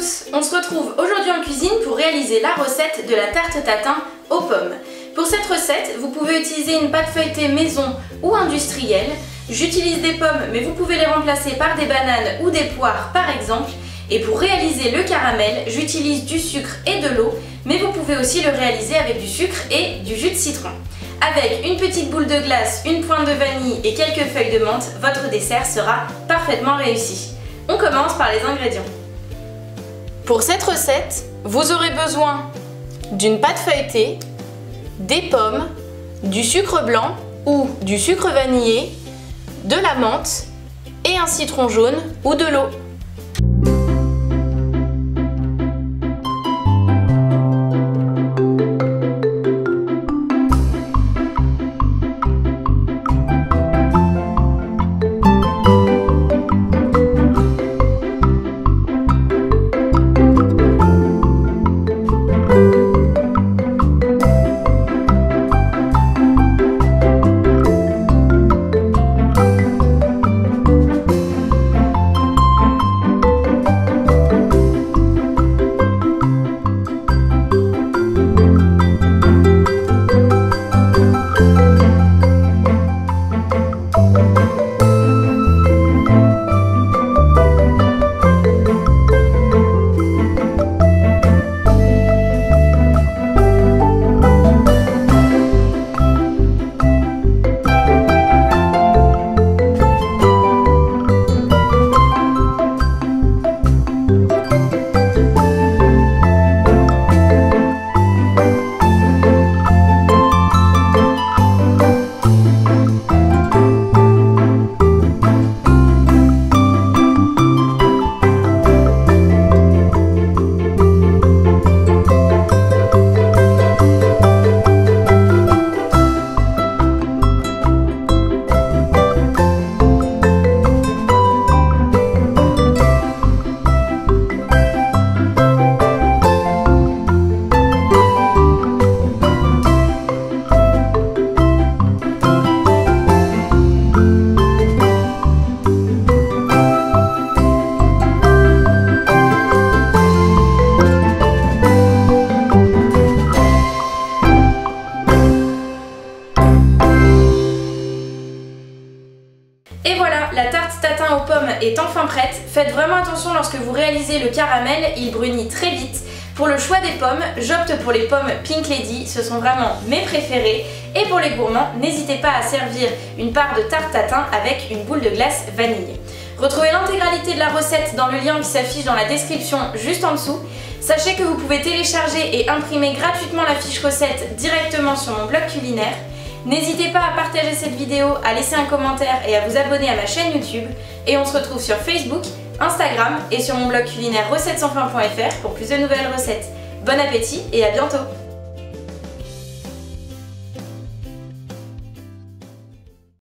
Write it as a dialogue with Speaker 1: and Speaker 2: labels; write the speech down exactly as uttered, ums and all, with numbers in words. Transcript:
Speaker 1: tous, on se retrouve aujourd'hui en cuisine pour réaliser la recette de la tarte tatin aux pommes. Pour cette recette, vous pouvez utiliser une pâte feuilletée maison ou industrielle. J'utilise des pommes, mais vous pouvez les remplacer par des bananes ou des poires par exemple. Et pour réaliser le caramel, j'utilise du sucre et de l'eau, mais vous pouvez aussi le réaliser avec du sucre et du jus de citron. Avec une petite boule de glace, une pointe de vanille et quelques feuilles de menthe, votre dessert sera parfaitement réussi. On commence par les ingrédients. Pour cette recette, vous aurez besoin d'une pâte feuilletée, des pommes, du sucre blanc ou du sucre vanillé, de la menthe et un citron jaune ou de l'eau. Et voilà, la tarte tatin aux pommes est enfin prête. Faites vraiment attention lorsque vous réalisez le caramel, il brunit très vite. Pour le choix des pommes, j'opte pour les pommes Pink Lady, ce sont vraiment mes préférées. Et pour les gourmands, n'hésitez pas à servir une part de tarte tatin avec une boule de glace vanille. Retrouvez l'intégralité de la recette dans le lien qui s'affiche dans la description juste en dessous. Sachez que vous pouvez télécharger et imprimer gratuitement la fiche recette directement sur mon blog culinaire. N'hésitez pas à partager cette vidéo, à laisser un commentaire et à vous abonner à ma chaîne YouTube. Et on se retrouve sur Facebook, Instagram et sur mon blog culinaire recettes sans fin point F R pour plus de nouvelles recettes. Bon appétit et à bientôt!